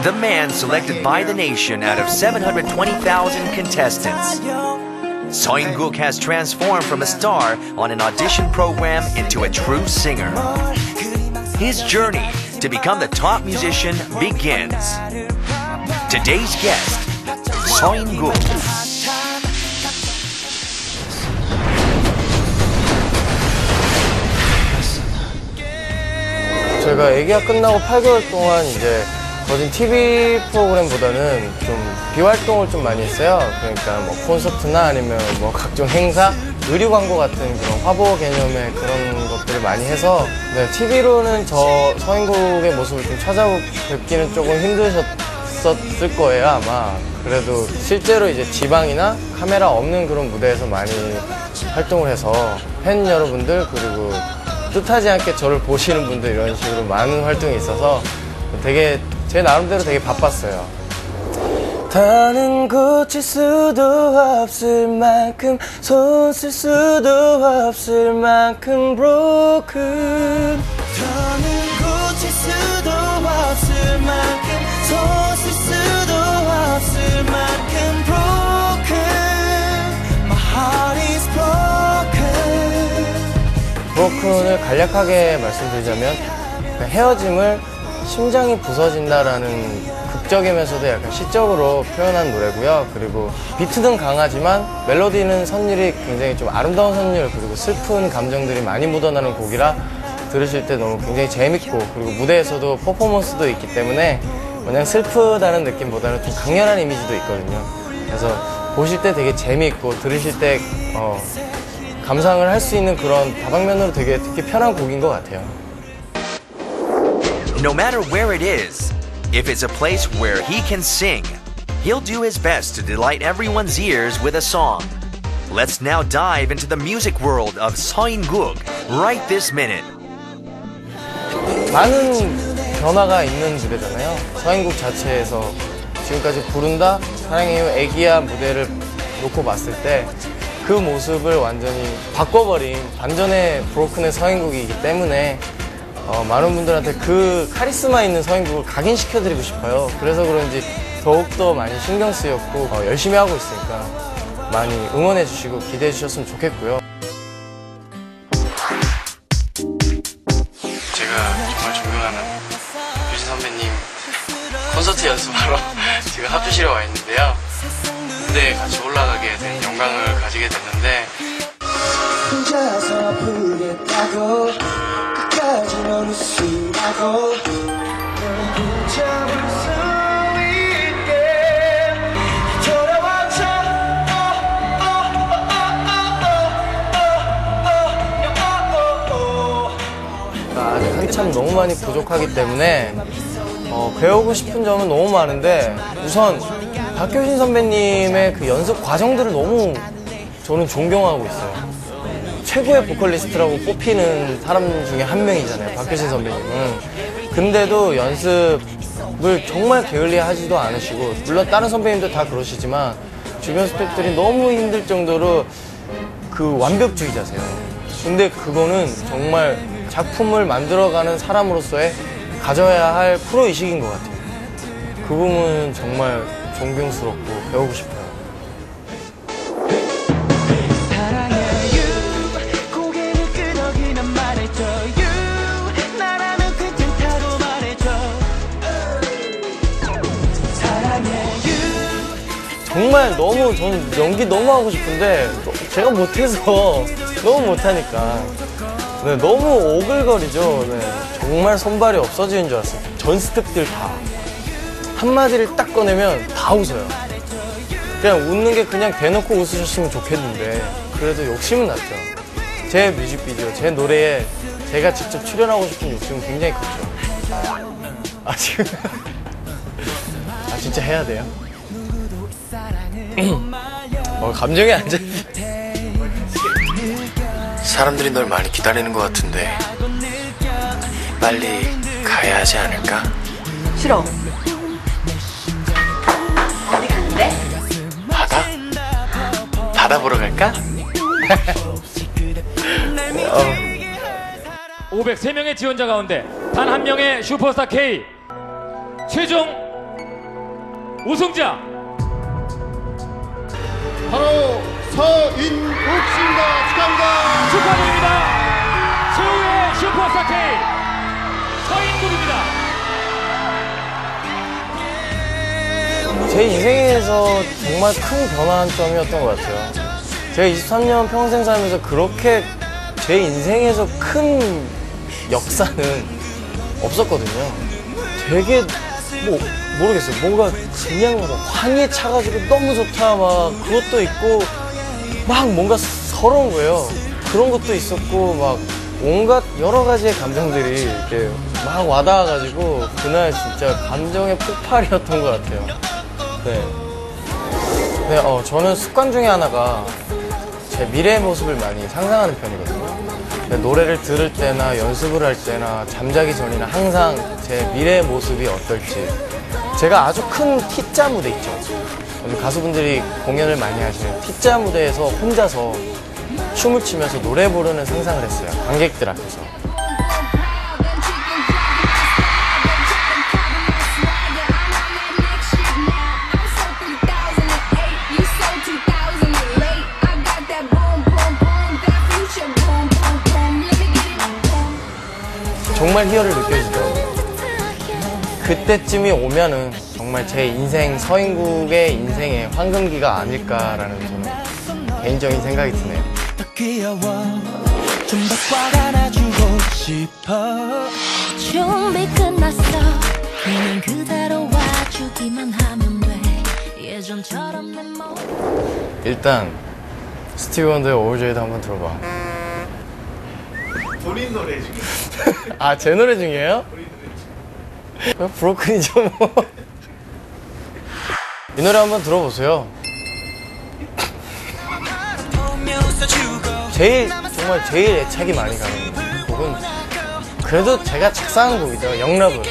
The man selected by the nation out of 720,000 contestants. Seo In-guk has transformed from a star on an audition program into a true singer. His journey to become the top musician begins. Today's guest, Seo In-guk. 제가 애기가 끝나고 8개월 동안 이제 거진 TV 프로그램보다는 좀 비활동을 좀 많이 했어요. 그러니까 뭐 콘서트나 아니면 뭐 각종 행사, 의류 광고 같은 그런 화보 개념의 그런 것들을 많이 해서 TV로는 저 서인국의 모습을 좀 찾아뵙기는 조금 힘드셨을 거예요, 아마. 그래도 실제로 이제 지방이나 카메라 없는 그런 무대에서 많이 활동을 해서 팬 여러분들 그리고 뜻하지 않게 저를 보시는 분들 이런 식으로 많은 활동이 있어서 되게 제 나름대로 되게 바빴어요. 더는 고칠 수도 없을 만큼 손 쓸 수도 없을 만큼 broken. 더는 고칠 수도 없을 만큼 손 쓸 수도 없을 만큼 broken. My heart is broken. broken을 간략하게 말씀드리자면 헤어짐을 심장이 부서진다라는 극적이면서도 약간 시적으로 표현한 노래고요. 그리고 비트는 강하지만 멜로디는 선율이 굉장히 좀 아름다운 선율 그리고 슬픈 감정들이 많이 묻어나는 곡이라 들으실 때 너무 굉장히 재밌고 그리고 무대에서도 퍼포먼스도 있기 때문에 그냥 슬프다는 느낌보다는 좀 강렬한 이미지도 있거든요. 그래서 보실 때 되게 재미있고 들으실 때 감상을 할 수 있는 그런 다방면으로 되게 듣기 편한 곡인 것 같아요. No matter where it is, if it's a place where he can sing, he'll do his best to delight everyone's ears with a song. Let's now dive into the music world of Seo In-guk right this minute. 많은 변화가 있는 무대잖아요. 서인국 자체에서 지금까지 부른다, 사랑해요, 애기야 무대를 놓고 봤을 때 그 모습을 완전히 바꿔버린 반전의 브로큰의 서인국이기 때문에 많은 분들한테 그 카리스마 있는 서인국을 각인시켜드리고 싶어요. 그래서 그런지 더욱더 많이 신경 쓰였고 열심히 하고 있으니까 많이 응원해 주시고 기대해 주셨으면 좋겠고요. 제가 정말 존경하는 유진 선배님 콘서트 연습하러 지금 합주실에 와 있는데요. 무대에 같이 올라가게 된 영광을 가지게 됐는데 혼자서 부르겠다고 끝까지 넌 웃으라고 붙잡을 수 있게 돌아와줘. 아직 한참 너무 많이 부족하기 때문에 배우고 싶은 점은 너무 많은데 우선 박효신 선배님의 그 연습 과정들을 너무 저는 존경하고 있어요. 최고의 보컬리스트라고 뽑히는 사람 중에 한 명이잖아요, 박효신 선배님은. 근데도 연습을 정말 게을리하지도 않으시고 물론 다른 선배님도 다 그러시지만 주변 스태프들이 너무 힘들 정도로 그 완벽주의자세요. 근데 그거는 정말 작품을 만들어가는 사람으로서의 가져야 할 프로의식인 것 같아요. 그 부분은 정말 존경스럽고 배우고 싶어요. 정말 너무 저는 연기 너무 하고 싶은데 제가 못해서 너무 못하니까 네, 너무 오글거리죠. 네, 정말 손발이 없어지는 줄 알았어요. 전 스태프들 다 한마디를 딱 꺼내면 다 웃어요. 그냥 웃는 게 그냥 대놓고 웃으셨으면 좋겠는데 그래도 욕심은 났죠. 제 뮤직비디오, 제 노래에 제가 직접 출연하고 싶은 욕심은 굉장히 컸죠. 지금 진짜 해야 돼요? 감정이 안 잡혀. 사람들이 널 많이 기다리는 것 같은데 빨리 가야 하지 않을까? 싫어. 어디 갔는데? 바다? 바다 보러 갈까? 503명의 지원자 가운데 단 한 명의 슈퍼스타 K 최종 우승자 바로 서인국 씨입니다. 축하합니다. 축하드립니다. 최후의 슈퍼스타 K 서인국입니다. 제 인생에서 정말 큰 변환점이었던 것 같아요. 제가 23년 평생 살면서 그렇게 제 인생에서 큰 역사는 없었거든요. 되게 모르겠어요. 뭔가 그냥 환희에 차가지고 너무 좋다 막 그것도 있고 막 뭔가 서러운 거예요. 그런 것도 있었고 막 온갖 여러 가지의 감정들이 이렇게 막 와닿아가지고 그날 진짜 감정의 폭발이었던 것 같아요. 네. 저는 습관 중에 하나가 제 미래의 모습을 많이 상상하는 편이거든요. 노래를 들을 때나 연습을 할 때나 잠자기 전이나 항상 제 미래의 모습이 어떨지. 제가 아주 큰 T자 무대 있죠. 가수분들이 공연을 많이 하시는 T자 무대에서 혼자서 춤을 추면서 노래 부르는 상상을 했어요. 관객들 앞에서. 정말 희열을 느껴지더라고요. 그때쯤이 오면은 정말 제 인생, 서인국의 인생의 황금기가 아닐까라는 저는 개인적인 생각이 드네요. 준비 끝났어. 그냥 그대로 와주기만 하면 돼. 예전처럼 내 몸. 일단 스티비 원더의 오버조이드 한번 들어봐. 본인 노래 중에. 아, 제 노래 중이에요? 브로큰이죠 뭐. 이 노래 한번 들어보세요. 정말 제일 애착이 많이 가는 곡은 그래도 제가 작사하는 곡이죠. 영러브.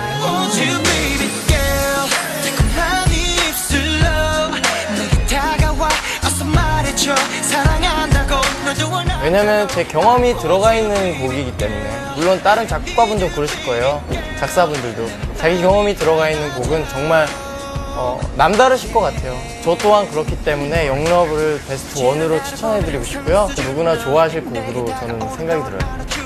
왜냐면 제 경험이 들어가 있는 곡이기 때문에. 물론 다른 작곡가분도 그러실 거예요. 작사분들도. 자기 경험이 들어가 있는 곡은 정말 남다르실 것 같아요. 저 또한 그렇기 때문에 영러브를 베스트 1으로 추천해드리고 싶고요. 누구나 좋아하실 곡으로 저는 생각이 들어요.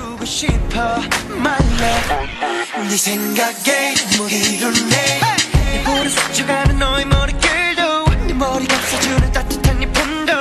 네 생각에 이루네 내 볼에 스쳐가는 너의 머리결도 내 머리가 없어주는 따뜻한 네 품도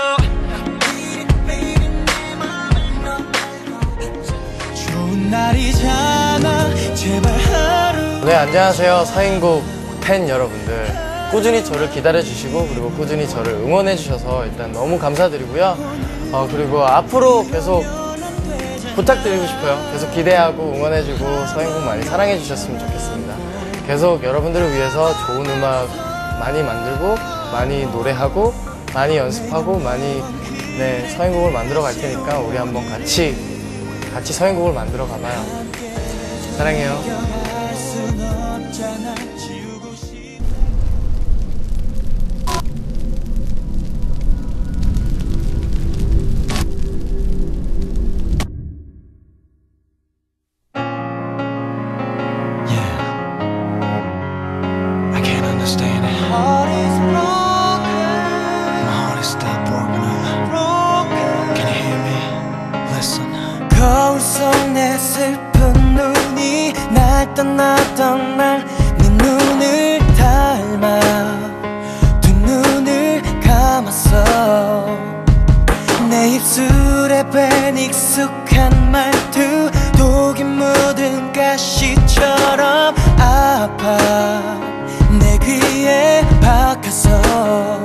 좋은 날이잖아 제발 하루. 네, 안녕하세요. 서인국 팬 여러분들. 꾸준히 저를 기다려주시고 그리고 꾸준히 저를 응원해주셔서 일단 너무 감사드리고요. 그리고 앞으로 계속 부탁드리고 싶어요. 계속 기대하고 응원해주고 서인국 많이 사랑해주셨으면 좋겠습니다. 계속 여러분들을 위해서 좋은 음악 많이 만들고 많이 노래하고 많이 연습하고 많이 서인국을 만들어 갈 테니까 우리 한번 같이 서인국을 만들어 가봐요. 사랑해요. 거울 속 내 슬픈 눈이 날 떠났던 날 네 눈을 닮아 두 눈을 감았어 내 입술에 밴 익숙한 말투 독이 묻은 가시처럼 아파 내 귀에 박혀서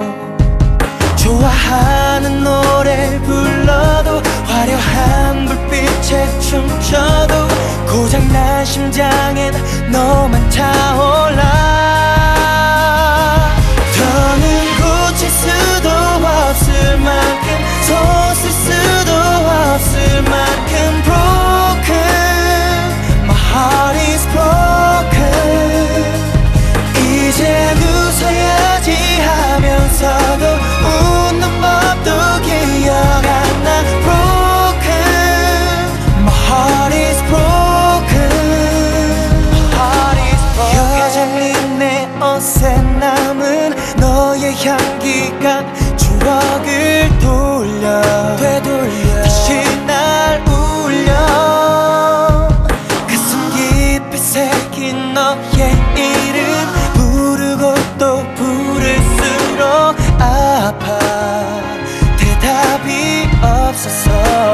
좋아하는 노래를 불러도 화려한 불빛에 춤춰도 고장난 심장엔 너만 타올라 더는 고칠 수도 없을 만큼 손쓸 수도 없을 만큼 broken My heart is broken 이젠 웃어야지 하면서도 웃는 법도 기억 안 나 broken My heart is broken My heart 너의 이름 부르고 또 부를수록 아파 대답이 없었어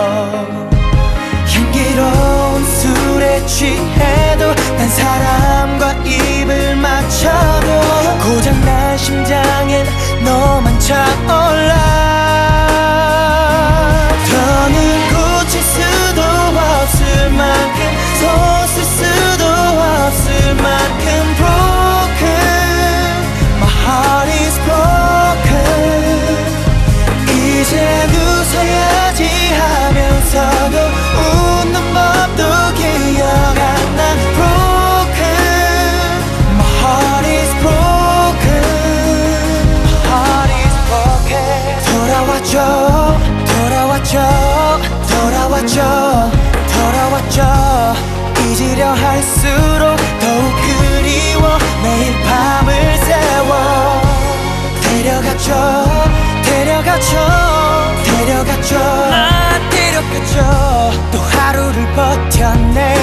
향기로운 술에 취해도 난 사람과 입을 맞춰도 고장난 심장엔 너만 차올라 더는 고칠 수도 없을 만큼 솟을 수도 없을 만큼 broken My heart is broken 이젠 웃어야지 하면서도 웃는 법도 기억 안 나 broken My heart is broken My heart is broken 돌아와줘 돌아와줘 돌아와줘 돌아와줘 잊으려 할수록 더욱 그리워 매일 밤을 새워 데려가줘 데려가줘 데려가줘 나 데려가줘 또 하루를 버텨내